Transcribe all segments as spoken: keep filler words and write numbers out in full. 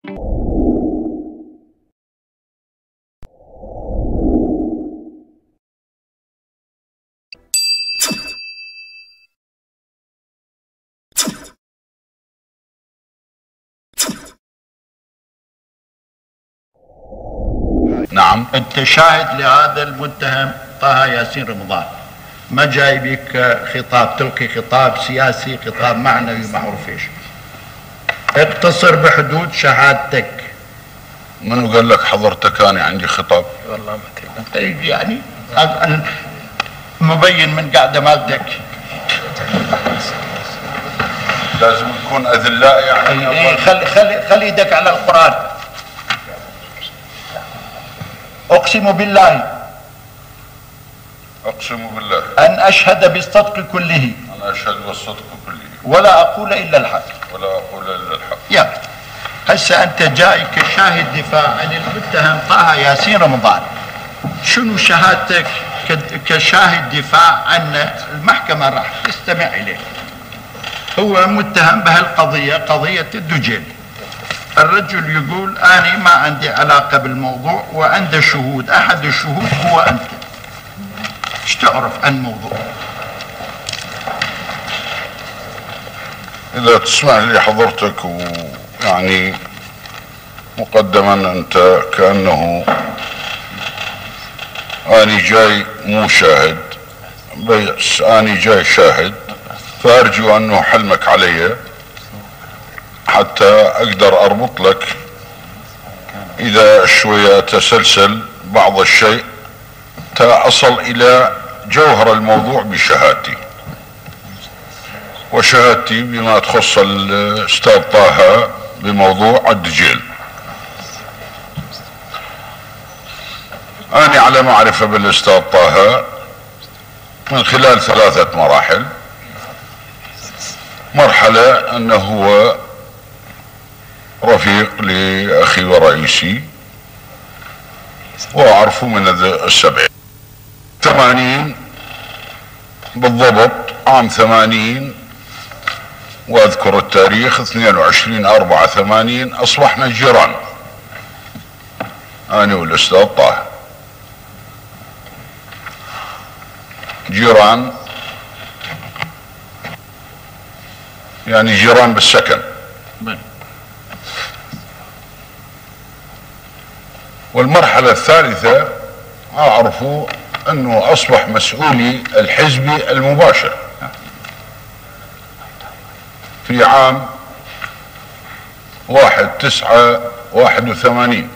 نعم. انت شاهد لهذا المتهم طه ياسين رمضان، ما جاي بك خطاب تلقي خطاب سياسي، خطاب معنوي، ما اعرف ايش. اقتصر بحدود شهادتك. منو قال لك حضرتك انا عندي خطاب؟ والله ما تقدر يعني مبين من قاعده مالتك. لازم نكون اذلاء يعني. اي خلي خلي خلي ايدك على القرآن. اقسم بالله اقسم بالله ان اشهد بالصدق كله انا اشهد بالصدق كله ولا اقول الا الحق ولا اقول الا الحق. يا هسه انت جاي كشاهد دفاع عن المتهم طه ياسين رمضان، شنو شهادتك كشاهد دفاع عنه؟ المحكمة راح تستمع اليه. هو متهم بهالقضية، قضية الدجيل. الرجل يقول أنا ما عندي علاقة بالموضوع وعنده شهود، أحد الشهود هو أنت. ايش تعرف عن الموضوع؟ إذا تسمح لي حضرتك، ويعني مقدما أنت كأنه أنا جاي مو شاهد، بس أنا جاي شاهد، فأرجو أنه حلمك علي حتى أقدر أربط لك إذا شوية تسلسل بعض الشيء أصل إلى جوهر الموضوع بشهادتي. وشهادتي بما تخص الأستاذ طه بموضوع الدجيل. أنا على معرفة بالأستاذ طه من خلال ثلاثة مراحل. مرحلة أنه هو رفيق لأخي ورئيسي وأعرفه من السبعين ثمانين بالضبط، عام ثمانين، وأذكر التاريخ اثنين وعشرين أربعة ثمانين أصبحنا جيران أنا والأستاذ طه، جيران يعني جيران بالسكن. والمرحلة الثالثة أعرف أنه أصبح مسؤولي الحزبي المباشر في عام واحد تسعة واحد وثمانين.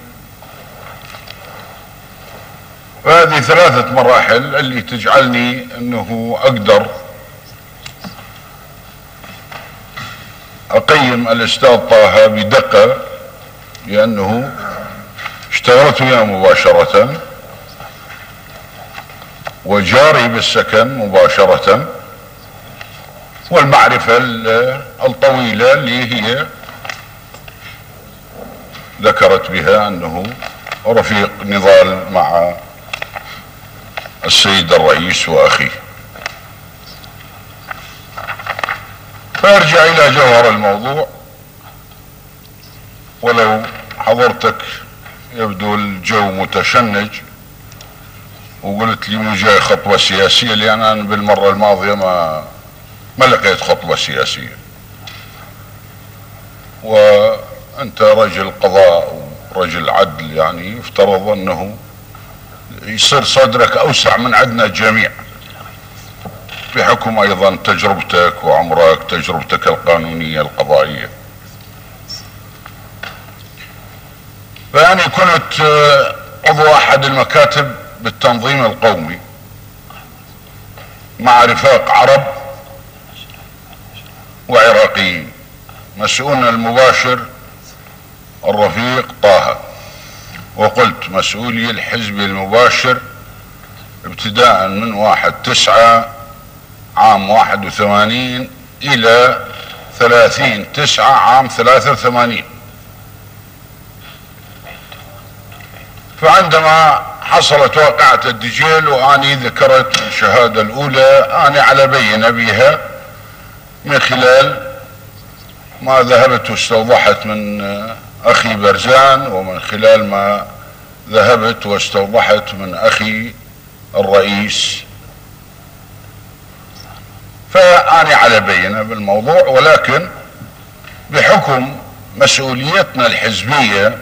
وهذه ثلاثة مراحل اللي تجعلني أنه أقدر أقيم الأستاذ طه بدقة، لأنه اشتغلت وياه مباشرة وجاري بالسكن مباشرة، والمعرفة الطويلة اللي هي ذكرت بها أنه رفيق نضال مع السيد الرئيس وأخيه. فأرجع إلى جوهر الموضوع. ولو حضرتك يبدو الجو متشنج وقلت لي مو جاي خطوة سياسية، لأن أنا بالمرة الماضية ما ما لقيت خطوة سياسية. وأنت رجل قضاء ورجل عدل، يعني يفترض أنه يصير صدرك أوسع من عندنا جميع، بحكم أيضا تجربتك وعمرك، تجربتك القانونية القضائية. فأنا كنت عضو أحد المكاتب بالتنظيم القومي مع رفاق عرب وعراقيين. مسؤولنا المباشر الرفيق طه، وقلت مسؤولي الحزب المباشر ابتداء من واحد تسعة عام واحد وثمانين إلى ثلاثين تسعة عام ثلاثة وثمانين. فعندما حصلت واقعة الدجيل وأني ذكرت الشهادة الأولى، أنا على بينة بها من خلال ما ذهبت واستوضحت من اخي برزان ومن خلال ما ذهبت واستوضحت من اخي الرئيس، فأنا على بينة بالموضوع، ولكن بحكم مسؤوليتنا الحزبية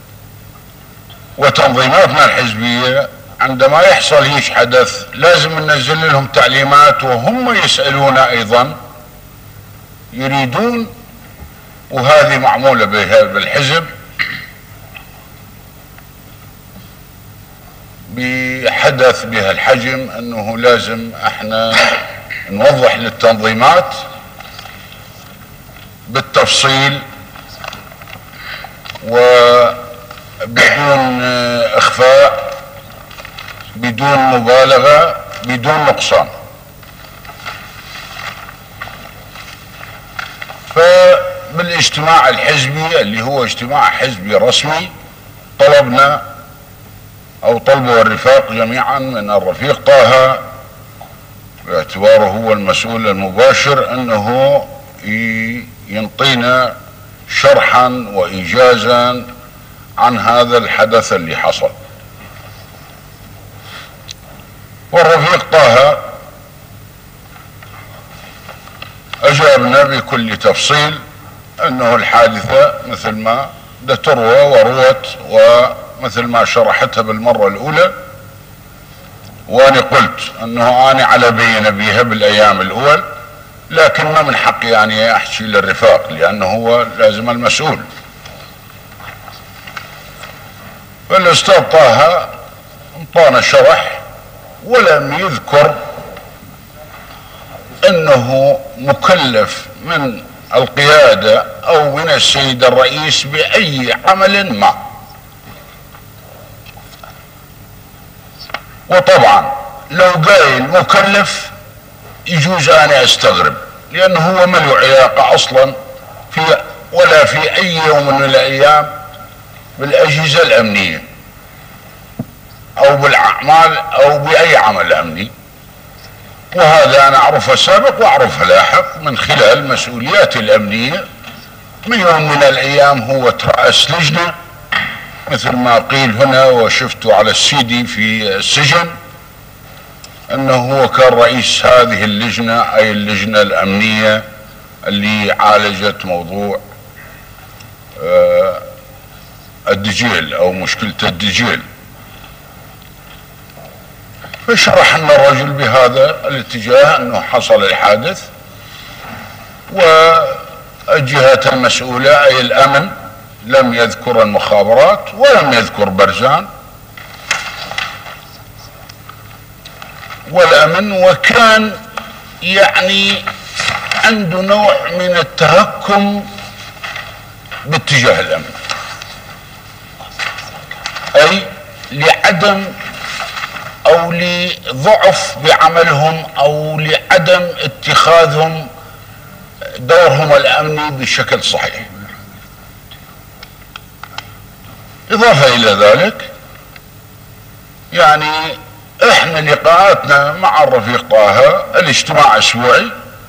وتنظيماتنا الحزبية عندما يحصل هيك حدث لازم ننزل لهم تعليمات، وهم يسألون ايضا يريدون، وهذه معمولة بالحزب بحدث بهالحجم انه لازم احنا نوضح للتنظيمات بالتفصيل وبدون اخفاء، بدون مبالغة، بدون نقصان. فبالاجتماع الحزبي اللي هو اجتماع حزبي رسمي طلبنا او طلبوا الرفاق جميعا من الرفيق طه باعتباره هو المسؤول المباشر انه ينطينا شرحا وايجازا عن هذا الحدث اللي حصل. والرفيق طه اجابنا بكل تفصيل انه الحادثة مثل ما ده تروى وروت ومثل ما شرحتها بالمرة الاولى، وانا قلت انه انا على بينة بيها بالايام الاول، لكن ما من حقي يعني احكي للرفاق لانه هو لازم المسؤول. فالاستاذ طه انطانا شرح ولم يذكر انه مكلف من القيادة او من السيد الرئيس باي عمل ما. وطبعا لو قايل مكلف يجوز انا استغرب، لانه هو ما له علاقة اصلا في ولا في اي يوم من الايام بالاجهزة الامنية او بالاعمال او باي عمل امني، وهذا انا اعرفه سابق واعرفه لاحق من خلال مسؤولياتي الامنية. من يوم من الايام هو ترأس لجنة مثل ما قيل هنا وشفته على السيدي في السجن، انه هو كان رئيس هذه اللجنة اي اللجنة الامنية اللي عالجت موضوع آه الدجيل او مشكلة الدجيل. فشرح لنا الرجل بهذا الاتجاه انه حصل الحادث، والجهات المسؤولة اي الامن لم يذكر المخابرات ولم يذكر برزان والامن، وكان يعني عنده نوع من التهكم باتجاه الامن، اي لعدم او لضعف بعملهم او لعدم اتخاذهم دورهم الامني بشكل صحيح. اضافة الى ذلك يعني احنا لقاءاتنا مع الرفيق طه الاجتماع اسبوعي،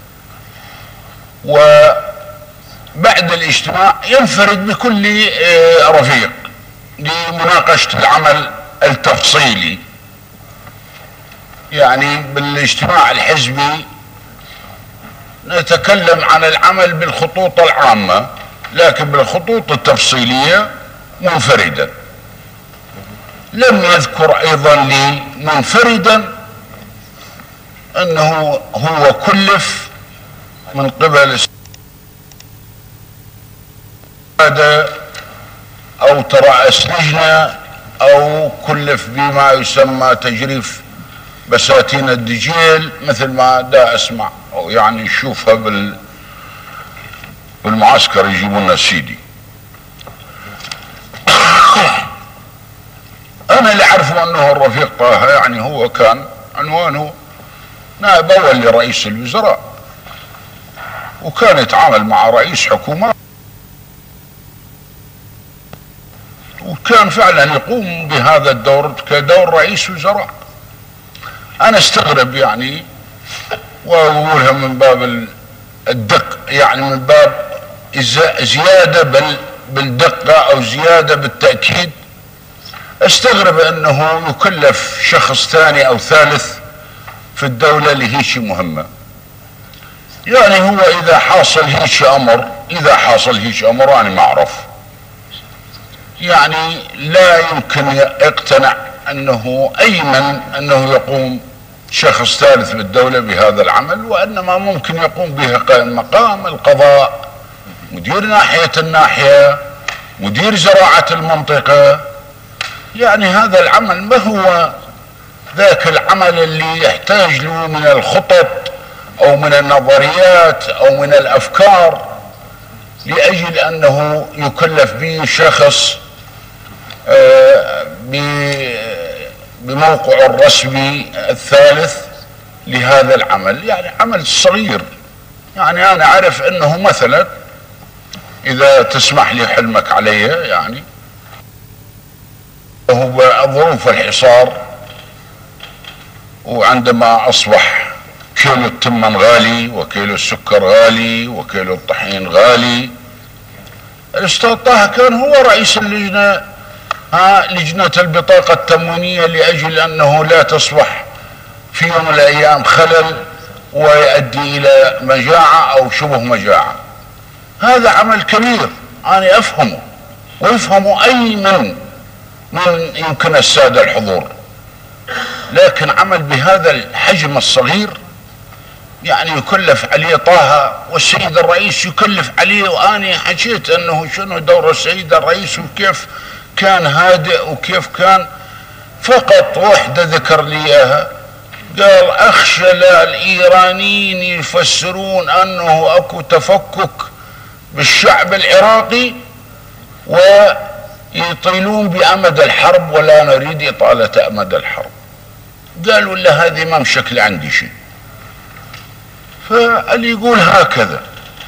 وبعد الاجتماع ينفرد بكل رفيق لمناقشة العمل التفصيلي. يعني بالاجتماع الحزبي نتكلم عن العمل بالخطوط العامة، لكن بالخطوط التفصيلية منفردا. لم يذكر ايضا لي منفردا انه هو كلف من قبل السيادة او ترأس لجنة او كلف بما يسمى تجريف بساتين الدجيل مثل ما دا اسمع او يعني نشوفها بال بالمعسكر يجيبون السيدي. انا اللي اعرفه انه الرفيق طه يعني هو كان عنوانه نائب اول لرئيس الوزراء، وكان يتعامل مع رئيس حكومة، وكان فعلا يقوم بهذا الدور كدور رئيس وزراء. انا استغرب يعني واقولها من باب الدق، يعني من باب زيادة بل بالدقة او زيادة بالتأكيد، استغرب انه يكلف شخص ثاني او ثالث في الدولة لهيش مهمة. يعني هو اذا حاصل هيش امر اذا حاصل هيش امر انا ما اعرف، يعني لا يمكن يقتنع انه ايمن انه يقوم شخص ثالث بالدولة بهذا العمل، وانما ممكن يقوم به مقام القضاء، مدير ناحية الناحية، مدير زراعة المنطقة. يعني هذا العمل ما هو ذاك العمل اللي يحتاج له من الخطط او من النظريات او من الافكار لاجل انه يكلف به شخص بموقعه الرسمي الثالث لهذا العمل. يعني عمل صغير. يعني انا اعرف انه مثلا اذا تسمح لي حلمك علي، يعني هو ظروف الحصار، وعندما اصبح كيلو التمن غالي وكيلو السكر غالي وكيلو الطحين غالي، الاستاذ طه كان هو رئيس اللجنة ها لجنة البطاقة التموينية لأجل أنه لا تصبح في يوم من الأيام خلل ويؤدي إلى مجاعة أو شبه مجاعة. هذا عمل كبير أنا أفهمه ويفهمه أي من من يمكن السادة الحضور، لكن عمل بهذا الحجم الصغير يعني يكلف عليه طه والسيد الرئيس يكلف عليه. وأنا حكيت أنه شنو دور السيد الرئيس وكيف كان هادئ وكيف كان، فقط وحدة ذكر لي إياها، قال أخشى لا الإيرانيين يفسرون أنه أكو تفكك بالشعب العراقي ويطيلون بأمد الحرب ولا نريد إطالة أمد الحرب. قال ولا هذه ما مشكلة عندي شيء. فاللي يقول هكذا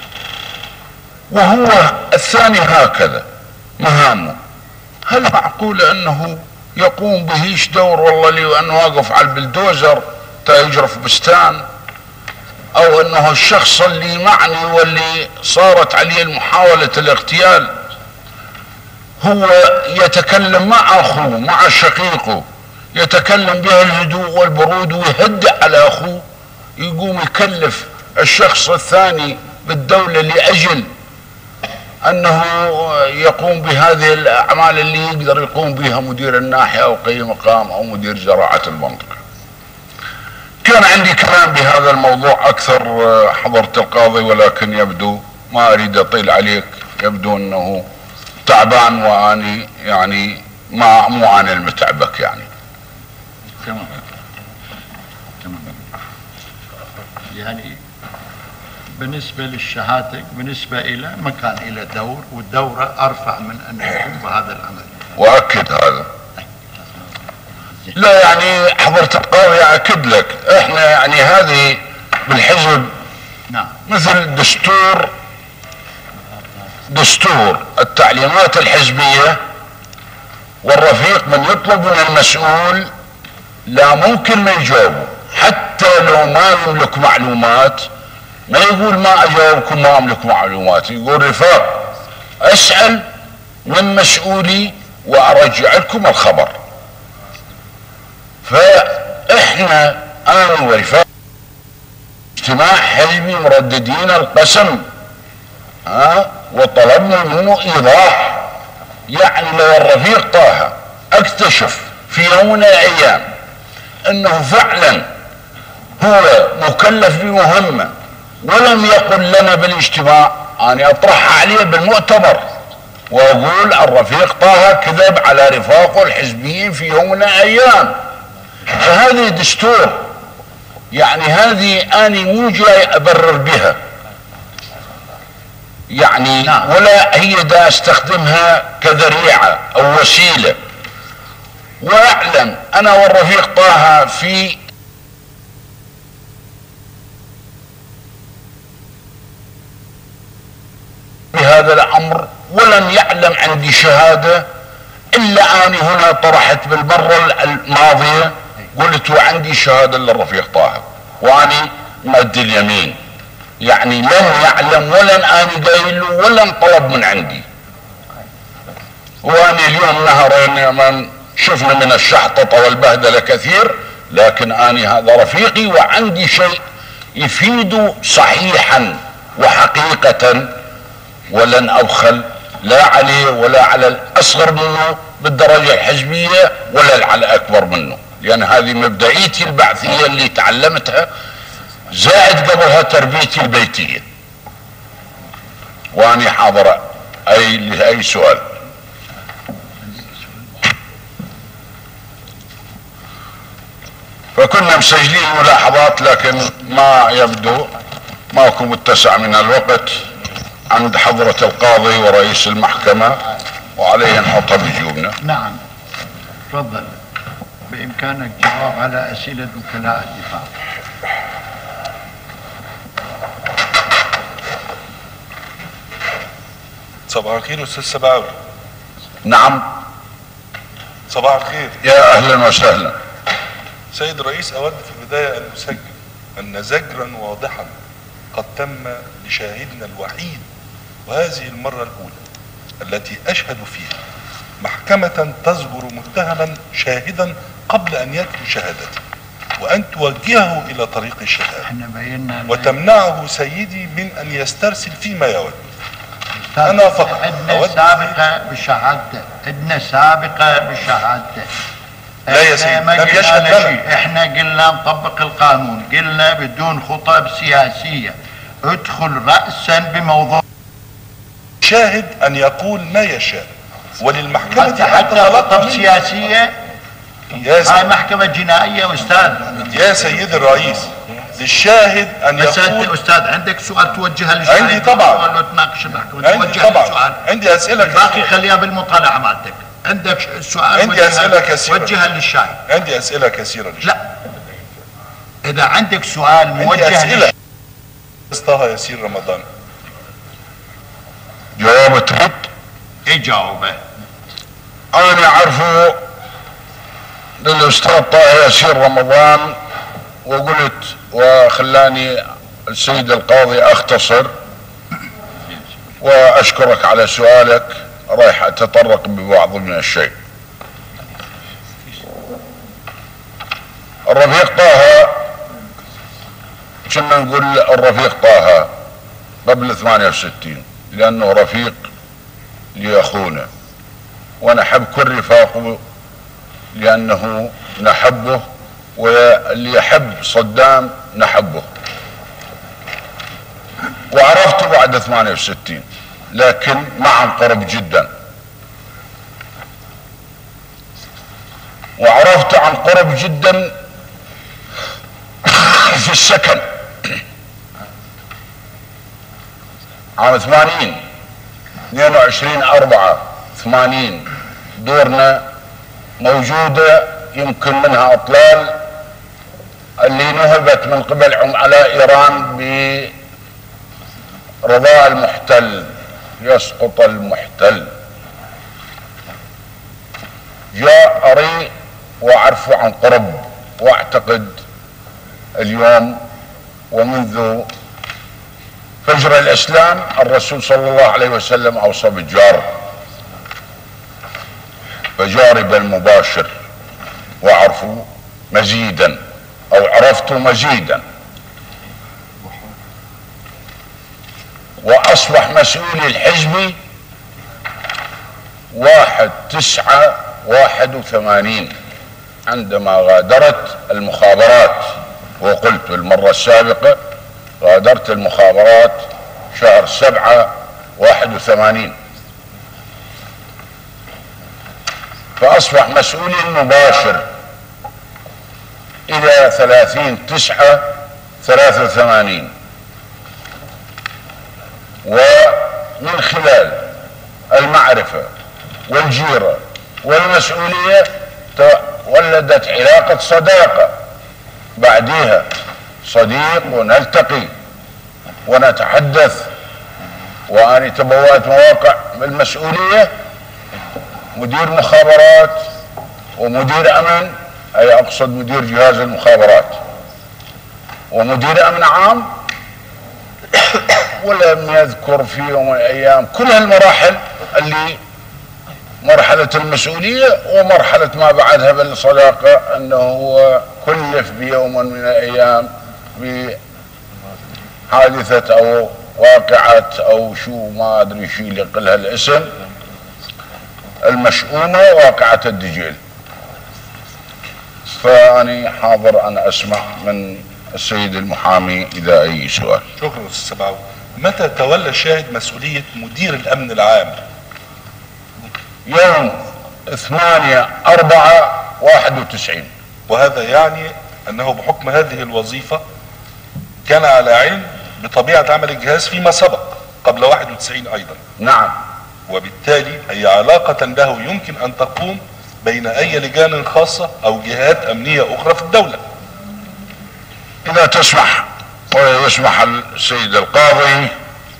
وهو الثاني هكذا مهامه، هل معقول أنه يقوم بهيش دور والله لي وأنه واقف على البلدوزر تا يجرف بستان، أو أنه الشخص اللي معني واللي صارت عليه محاولة الاغتيال هو يتكلم مع أخوه مع شقيقه، يتكلم به الهدوء والبرود ويهدئ على أخوه، يقوم يكلف الشخص الثاني بالدولة لأجل أنه يقوم بهذه الأعمال اللي يقدر يقوم بها مدير الناحية أو قي مقام أو مدير زراعة المنطقة. كان عندي كلام بهذا الموضوع أكثر حضرة القاضي، ولكن يبدو ما أريد أطيل عليك، يبدو أنه تعبان وأني يعني ما مو أنا المتعبك يعني. تمام تمام. يعني بالنسبة للشهادة بالنسبة إلى ما كان إلى دور، والدورة أرفع من أن يقوم بهذا العمل. وأكد هذا. لا يعني حضرة القاضي أكد لك، إحنا يعني هذه بالحزب نعم مثل دستور دستور التعليمات الحزبية، والرفيق من يطلب من المسؤول لا ممكن ما يجاوبه، حتى لو ما يملك معلومات ما يقول ما اجاوبكم ما املك معلومات، يقول رفاق اسأل من مسؤولي وارجع لكم الخبر. فاحنا انا ورفاق اجتماع حزبي مرددين القسم ها وطلبنا منه ايضاح. يعني لو الرفيق طه اكتشف في يوم من الايام انه فعلا هو مكلف بمهمة ولم يقل لنا بالاجتماع، انا اطرحها عليه بالمؤتمر واقول الرفيق طه كذب على رفاقه الحزبيين في يوم من الايام. فهذه دستور، يعني هذه اني مو جاي ابرر بها يعني نعم. ولا هي دا استخدمها كذريعة او وسيلة. واعلم انا والرفيق طه في بهذا الامر ولم يعلم عندي شهادة الا اني هنا طرحت بالمرة الماضية قلت وعندي شهادة للرفيق طه واني مد اليمين، يعني لن يعلم ولن اني قايل له ولن طلب من عندي. واني اليوم نهر من شفنا من الشحططة والبهدلة كثير، لكن اني هذا رفيقي وعندي شيء يفيد صحيحا وحقيقة، ولن ابخل لا عليه ولا على الاصغر منه بالدرجة الحزبية ولا على الاكبر منه، لان هذه مبدئيتي البعثية اللي تعلمتها، زائد قبلها تربيتي البيتية. واني حاضر اي لاي سؤال. فكنا مسجلين ملاحظات، لكن ما يبدو ماكو متسع من الوقت عند حضرة القاضي ورئيس المحكمة، وعليه نحطها بجيوبنا. نعم تفضل، بإمكانك جواب على أسئلة وكلاء الدفاع. صباح الخير أستاذ سبعاوي. نعم. صباح الخير. يا أهلا وسهلا. سيد الرئيس، أود في البداية أن أسجل أن زجرا واضحا قد تم لشاهدنا الوحيد، وهذه المرة الأولى التي أشهد فيها محكمة تزجر متهما شاهدا قبل أن يتلو شهادته، وأن توجهه إلى طريق الشهادة وتمنعه سيدي من أن يسترسل فيما يود. أنا فقط عندنا سابقة بشهادته، عندنا سابقة بشهادته. لا يا سيدي، لم يشهد لنا. احنا قلنا نطبق القانون، قلنا بدون خطب سياسية، ادخل رأسا بموضوع. شاهد أن يقول ما يشاء، وللمحكمة حتى حتى خطب سياسية. هاي محكمة جنائية أستاذ. يا سيد الرئيس، للشاهد أن بس يقول. أنت أستاذ عندك سؤال توجهه للشاهد؟ عندي طبعا. ولا تناقش المحكمة؟ عندي طبعا. عندي أسئلة كثيرة. باقي خليها بالمطالعة مالتك. عندك سؤال؟ عندي أسئلة كثيرة. وجهها للشاهد. عندي أسئلة كثيرة للشاهد. لا، إذا عندك سؤال موجه عندي أسئلة. طه ياسين رمضان. جواب تحط؟ يجاوبه. أنا أعرفه للأستاذ طه ياسين رمضان، وقلت وخلاني السيد القاضي أختصر، وأشكرك على سؤالك، رايح أتطرق ببعض من الشيء. الرفيق طه، كنا نقول الرفيق طه قبل ثمانية وستين، لأنه رفيق لأخونا، ونحب كل رفاقه لأنه نحبه، واللي يحب صدام نحبه. وعرفته بعد ثمانية وستين، لكن ما عن قرب جدا، وعرفته عن قرب جدا في السكن عام ثمانين، اثنين وعشرين أربعة ثمانين دورنا موجودة، يمكن منها أطلال اللي نهبت من قبل عملاء إيران برضاء المحتل، يسقط المحتل. جاء أري وأعرفه عن قرب، وأعتقد اليوم ومنذ فجر الإسلام الرسول صلى الله عليه وسلم أوصى بالجار، فجاري بالمباشر وأعرفه مزيدا، أو عرفته مزيدا، وأصبح مسؤولي الحزبي واحد تسعة واحد وثمانين عندما غادرت المخابرات، وقلت المرة السابقة غادرت المخابرات شهر سبعة واحد وثمانين، فأصبح مسؤولي مباشر إلى ثلاثين تسعة ثلاثة وثمانين، ومن خلال المعرفة والجيرة والمسؤولية ولدت علاقة صداقة، بعديها صديق ونلتقي ونتحدث، وأنا تبوأت مواقع بالمسؤولية، مدير مخابرات ومدير أمن، أي أقصد مدير جهاز المخابرات ومدير أمن عام، ولم يذكر في يوم من الأيام كل هالمراحل اللي مرحلة المسؤولية ومرحلة ما بعدها بالصداقة، انه هو كلف بيوم من الايام بحادثة او واقعة او شو ما ادري شو اللي يقلها الاسم، المشؤومة واقعة الدجيل. فاني حاضر انا اسمع من السيد المحامي اذا اي سؤال. شكرا استاذ سبعاوي. متى تولى الشاهد مسؤولية مدير الامن العام؟ يوم ثمانية أربعة واحد وتسعين. وهذا يعني انه بحكم هذه الوظيفة كان على علم بطبيعة عمل الجهاز فيما سبق قبل واحد وتسعين ايضا. نعم. وبالتالي اي علاقة له يمكن ان تقوم بين اي لجان خاصة او جهات امنية اخرى في الدولة. اذا تسمح ويسمح السيد القاضي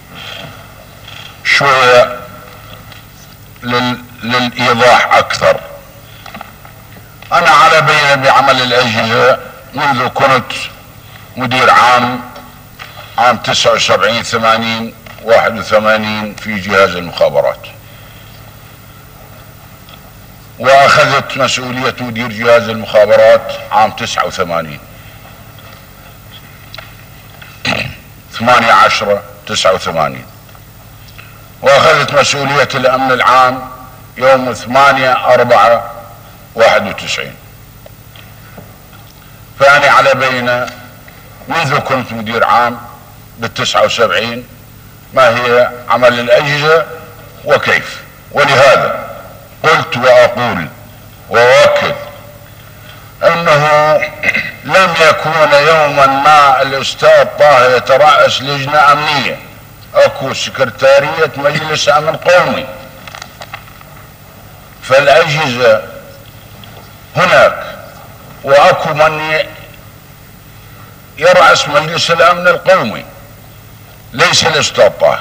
شوية لل... للايضاح اكثر. انا على بينة بعمل الاجهزة منذ كنت مدير عام عام تسعة وسبعين ثمانين واحد وثمانين في جهاز المخابرات، واخذت مسؤولية مدير جهاز المخابرات عام تسعة وثمانين ثمانية عشرة تسعة وثمانين، واخذت مسؤولية الامن العام يوم ثمانية أربعة واحد وتسعين. فأنا على بينة منذ كنت مدير عام بالتسعة وسبعين ما هي عمل الأجهزة وكيف. ولهذا قلت وأقول وأؤكد أنه لم يكون يوما ما الأستاذ طه يترأس لجنة أمنية، أكو سكرتارية مجلس أمن قومي، فالأجهزة هناك، وأكو من يرأس مجلس الأمن القومي ليس الأستاذ طه،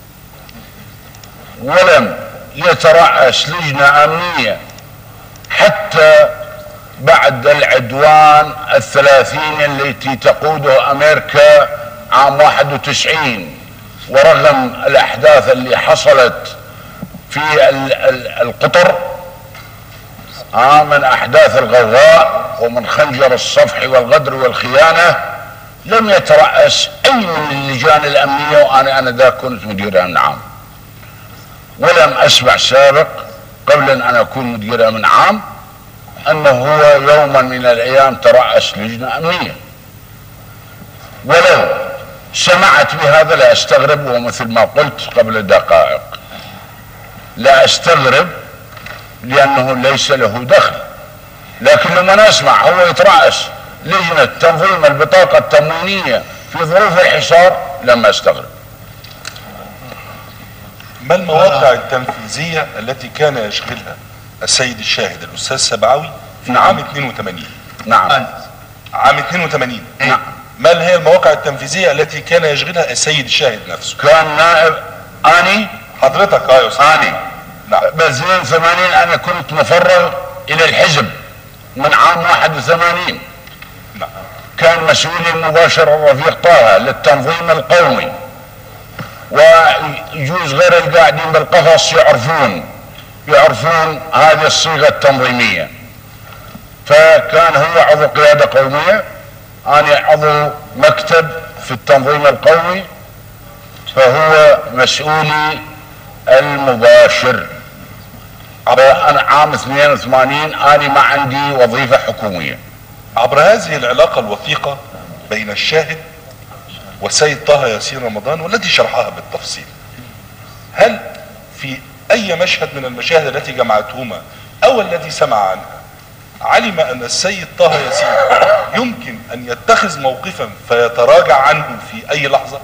ولم يترأس لجنة أمنية حتى بعد العدوان الثلاثين التي تقوده أمريكا عام واحد وتسعين، ورغم الأحداث اللي حصلت في القطر آه من أحداث الغوغاء ومن خنجر الصفح والغدر والخيانة، لم يترأس أي من اللجان الأمنية، وأنا أنا ذاك كنت مدير أمن عام، ولم أسمع سابق قبل أن أكون مدير أمن عام أنه هو يوما من الأيام ترأس لجنة أمنية. ولو سمعت بهذا لا أستغرب، ومثل ما قلت قبل دقائق لا أستغرب لأنه ليس له دخل، لكن لما نسمع هو يترأس لجنة تنظيم البطاقة التموينية في ظروف الحصار لما أستغرب. ما المواقع التنفيذية التي كان يشغلها السيد الشاهد الأستاذ سبعاوي في نعم. عام اثنين وثمانين؟ نعم. عام اثنين وثمانين. نعم. ما هي المواقع التنفيذية التي كان يشغلها السيد الشاهد نفسه؟ كان نائب أني حضرتك اه يا أستاذ. أني نعم. ب اثنين وثمانين أنا كنت مفرغ إلى الحزب من عام واحد وثمانين. نعم. كان مسؤولي المباشر الرفيق طه للتنظيم القومي، ويجوز غير القاعدين بالقفص يعرفون يعرفون هذه الصيغة التنظيمية. فكان هو عضو قيادة قومية، أنا عضو مكتب في التنظيم القومي، فهو مسؤولي المباشر. أنا عام اثنين وثمانين أنا ما عندي وظيفة حكومية. عبر هذه العلاقة الوثيقة بين الشاهد والسيد طه ياسين رمضان والتي شرحها بالتفصيل، هل في أي مشهد من المشاهد التي جمعتهما أو التي سمع عنها علم أن السيد طه ياسين يمكن أن يتخذ موقفا فيتراجع عنه في أي لحظة؟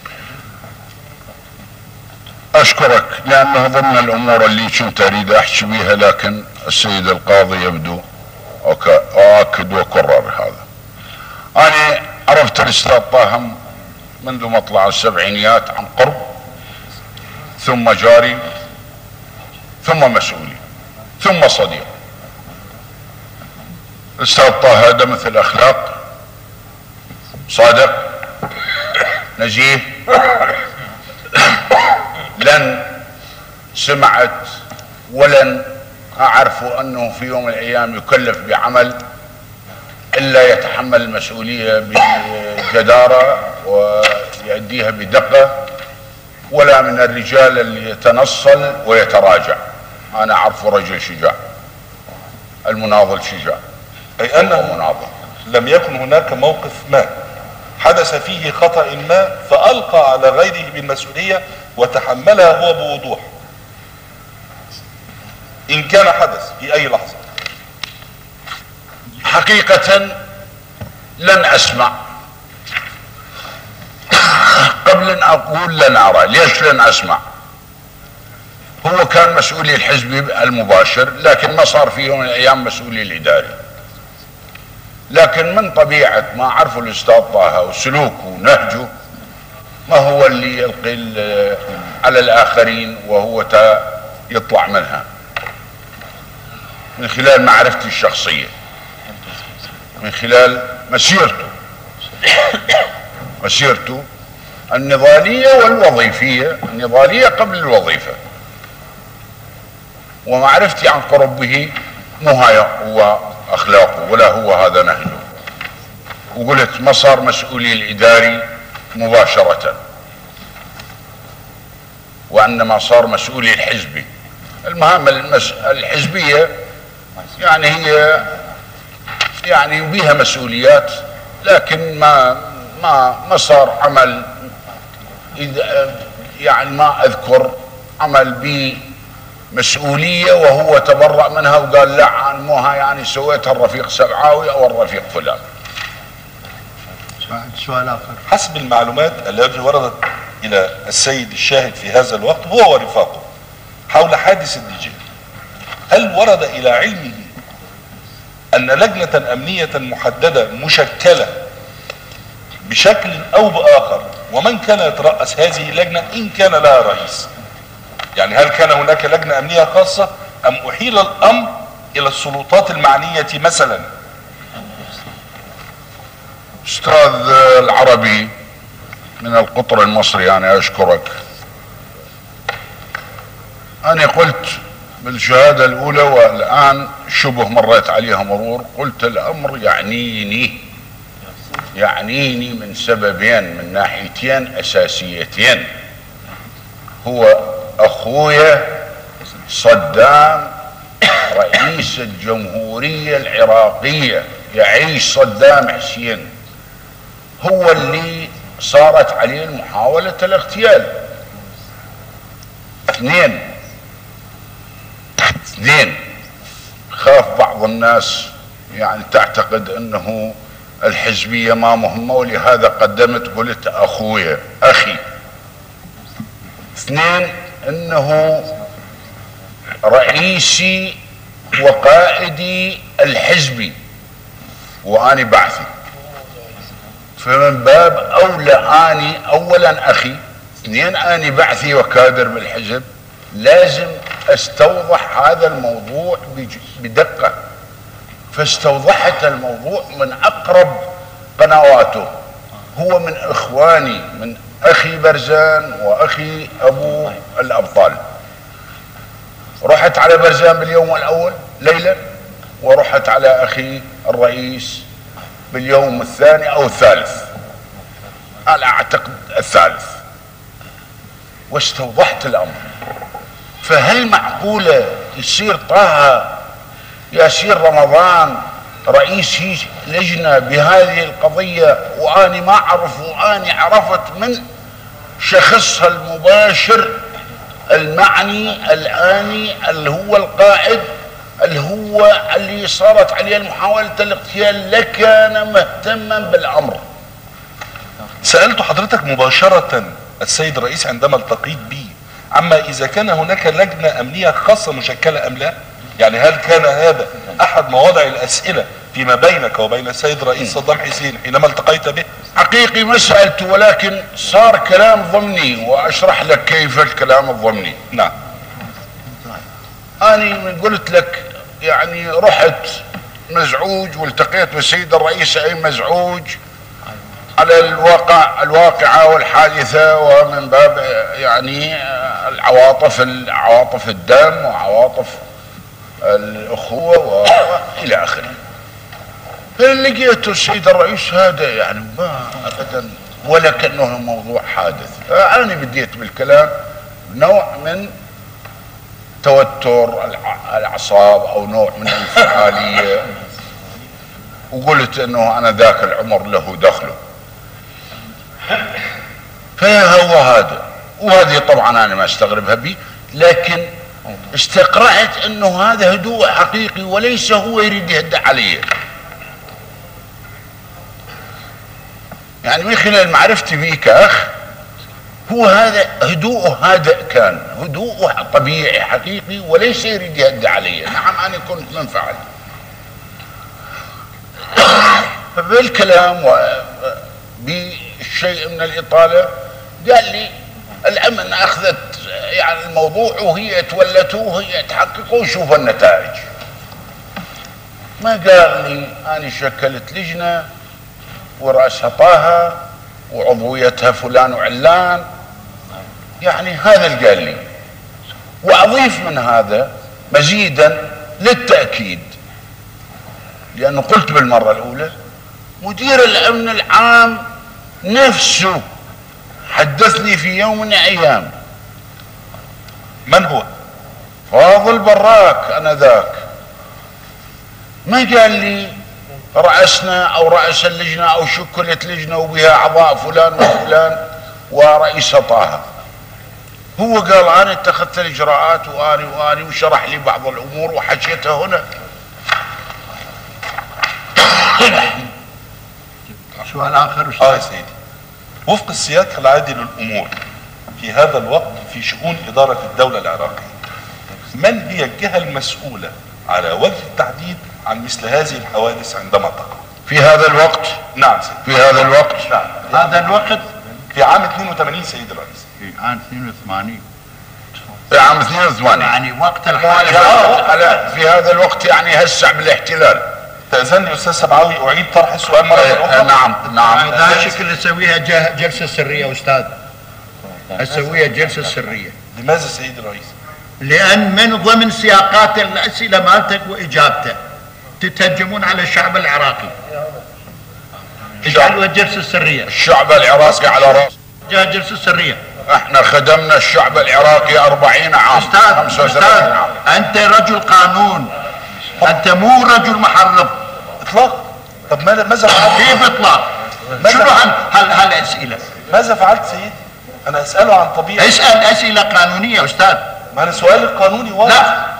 أشكرك، لأنه ضمن الأمور اللي كنت أريد أحكي بها، لكن السيد القاضي يبدو أؤكد وأكرر هذا. أنا عرفت الأستاذ طه منذ مطلع السبعينيات عن قرب، ثم جاري، ثم مسؤولي، ثم صديق. الأستاذ طه هذا مثل أخلاق، صادق، نزيه. لن سمعت ولن أعرف أنه في يوم من الأيام يكلف بعمل إلا يتحمل المسؤولية بجدارة ويؤديها بدقة، ولا من الرجال اللي يتنصل ويتراجع. أنا أعرف رجل شجاع، المناضل شجاع، أي أنه مناضل. لم يكن هناك موقف ما حدث فيه خطأ ما فألقى على غيره بالمسؤولية وتحملها هو بوضوح، إن كان حدث في أي لحظة. حقيقة لن أسمع، قبل أن أقول لن أرى. ليش لن أسمع؟ هو كان مسؤولي الحزبي المباشر، لكن ما صار في يوم من الأيام مسؤولي الإداري. لكن من طبيعة ما أعرفه الأستاذ طه وسلوكه ونهجه ما هو اللي يلقي على الآخرين وهو يطلع منها من خلال معرفتي الشخصية، من خلال مسيرته مسيرته النضالية والوظيفية، النضالية قبل الوظيفة، ومعرفتي عن قرب به مو هو أخلاقه ولا هو هذا نهجه. وقلت ما صار مسؤولي الإداري مباشرة، وإنما صار مسؤولي الحزبي. المهام المس... الحزبية يعني هي يعني بها مسؤوليات، لكن ما ما ما صار عمل يعني ما اذكر عمل بمسؤوليه وهو تبرأ منها وقال لا عن موها يعني سويتها الرفيق سبعاوي او الرفيق فلان. سؤال اخر. حسب المعلومات التي وردت الى السيد الشاهد في هذا الوقت هو ورفاقه حول حادث الدجال، هل ورد الى علمه ان لجنة امنية محددة مشكلة بشكل او باخر، ومن كان يترأس هذه اللجنة ان كان لها رئيس؟ يعني هل كان هناك لجنة امنية خاصة ام احيل الامر الى السلطات المعنية مثلا؟ استاذ العربي من القطر المصري، انا اشكرك. انا قلت بالشهادة الاولى والان شبه مريت عليها مرور، قلت الامر يعنيني يعنيني من سببين، من ناحيتين اساسيتين. هو اخويا صدام رئيس الجمهورية العراقية، يعيش صدام حسين، هو اللي صارت عليه محاولة الاغتيال. اثنين اثنين خاف بعض الناس يعني تعتقد انه الحزبية ما مهمة، ولهذا قدمت قلت اخويا اخي. اثنين انه رئيسي وقائدي الحزبي واني بعثي، فمن باب اولى اني اولا اخي، اثنين اني بعثي وكادر بالحزب، لازم استوضح هذا الموضوع بدقة. فاستوضحت الموضوع من اقرب قنواته، هو من اخواني، من اخي برزان واخي ابو الابطال. رحت على برزان باليوم الاول ليلا، ورحت على اخي الرئيس باليوم الثاني او الثالث، انا اعتقد الثالث، واستوضحت الامر. فهل معقولة يصير طه ياسين رمضان رئيس لجنة بهذه القضية واني ما اعرف، واني عرفت من شخصها المباشر المعني الاني اللي هو القائد اللي هو اللي صارت عليه محاولة الاغتيال، لكان مهتما بالامر. سألت حضرتك مباشرة السيد الرئيس عندما التقيت به عما اذا كان هناك لجنة امنية خاصة مشكلة ام لا، يعني هل كان هذا احد مواضع الاسئلة فيما بينك وبين السيد الرئيس صدام حسين حينما التقيت به؟ حقيقي ما سألته، ولكن صار كلام ضمني، واشرح لك كيف الكلام الضمني. نعم. انا من قلت لك يعني رحت مزعوج والتقيت بالسيد الرئيس اي مزعوج على الواقع الواقعة والحادثة، ومن باب يعني العواطف عواطف الدم وعواطف الأخوة وإلى آخره. فاللي لقيته السيد الرئيس هذا يعني ما أبدا ولا كأنه موضوع حادث. أنا بديت بالكلام نوع من توتر الأعصاب أو نوع من الانفعالية، وقلت أنه أنا ذاك العمر له دخله. فهو هذا، وهذه طبعا أنا ما استغربها بي، لكن استقرأت أنه هذا هدوء حقيقي وليس هو يريد يهدى علي. يعني من خلال معرفتي بي كأخ، هو هذا هدوءه هادئ، كان هدوءه طبيعي حقيقي وليس يريد يهدى علي. نعم أنا كنت منفعل بالكلام وبشيء من الإطالة. قال لي الأمن أخذت يعني الموضوع وهي تولته وهي تحققه وشوف النتائج. ما قال لي أنا شكلت لجنة ورأسها طه وعضويتها فلان وعلان، يعني هذا اللي قال لي. وأضيف من هذا مزيدا للتأكيد، لأنه قلت بالمرة الأولى مدير الأمن العام نفسه حدثني في يوم من الأيام. من هو؟ فاضل براك أنذاك. ما قال لي رأسنا أو رأس اللجنة أو شكلت لجنة وبها أعضاء فلان وفلان ورئيس طه. هو قال أنا اتخذت الإجراءات وأني وأني وشرح لي بعض الأمور وحكيتها هنا. سؤال آخر آه يا سيدي، وفق السياق العادي للأمور في هذا الوقت في شؤون إدارة الدولة العراقية، من هي الجهة المسؤولة على وجه التحديد عن مثل هذه الحوادث عندما تقع؟ في هذا الوقت؟ نعم سيدي. في هذا الوقت؟ نعم. هذا الوقت في عام اثنين وثمانين سيد الرئيس. في عام اثنين وثمانين. في عام اثنين وثمانين يعني وقت الحادث. في هذا الوقت يعني هسع بالاحتلال. تأذنني أستاذ سبعاوي أعيد طرح السؤال مرة أخرى؟ نعم نعم. هذا شكل نسويها جلسة سرية أستاذ، نسويها جلسة سرية. لماذا سيد الرئيس؟ لأن من ضمن سياقات الأسئلة مالتك وإجابته تتهجمون على الشعب العراقي. اجعلوها جلسة سرية. الشعب العراقي على راس. جاء جلسة سرية. احنا خدمنا الشعب العراقي أربعين عام. أستاذ أستاذ أنت رجل قانون، أنت مو رجل محرض. إطلاق. طب ماذا فعلت؟ كيف إطلاق؟ شنو هال هالأسئلة؟ ماذا فعلت سيدي؟ أنا أسأله عن طبيعة. اسأل أسئلة قانونية أستاذ. ما أنا سؤالي القانوني واضح.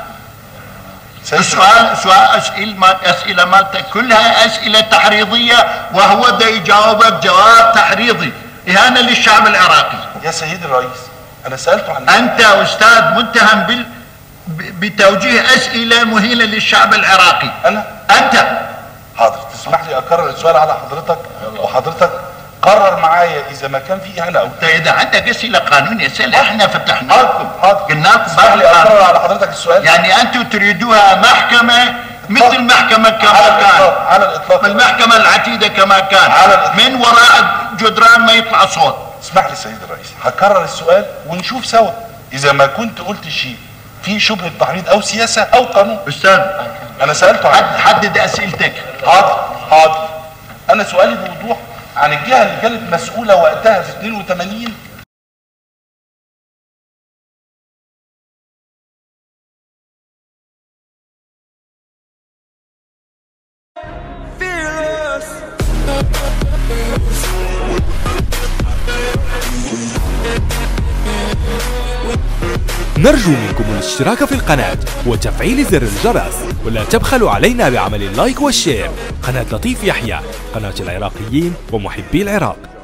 لا. السؤال سؤال أسئلة ما أسئلة مالتك كلها أسئلة تحريضية، وهو بده يجاوبك جواب تحريضي، إهانة للشعب العراقي. يا سيدي الرئيس أنا سألته عن أنت أستاذ متهم بال بتوجيه أسئلة مهينة للشعب العراقي. أنا؟ أنت. حاضر، تسمح لي أكرر السؤال على حضرتك، وحضرتك قرر معايا إذا ما كان في إهانة أو إذا عندك أسئلة قانونية سأل، إحنا فتحنا لكم. حاضر. قلنا لكم تسمح لي أكرر على حضرتك السؤال؟ يعني أنتم تريدوها محكمة مثل محكمة كما على كان. الإطلاق. على الإطلاق. المحكمة العتيدة كما كان. على الإطلاق. من وراء جدران ما يطلع صوت. اسمح لي سيد الرئيس، هكرر السؤال ونشوف سوا إذا ما كنت قلت شيء في شبهة تحريض أو سياسة أو قانون. أستاذ أنا سألته عن حدد أسئلتك. حاضر حاضر. أنا سؤالي بوضوح عن الجهة اللي كانت مسؤولة وقتها في اثنين وثمانين نرجو منكم الاشتراك في القناة وتفعيل زر الجرس، ولا تبخلوا علينا بعمل اللايك والشير. قناة لطيف يحيى، قناة العراقيين ومحبي العراق.